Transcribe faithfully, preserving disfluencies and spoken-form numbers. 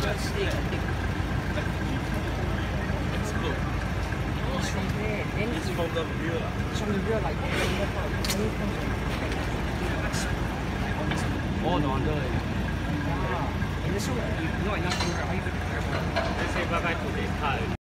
It's good. It's from there. Then It's from the real. it's from the real like this. Oh, no wonder. Ah, in this one, you know, enough to how you could prepare one. Let's say bye bye to the car.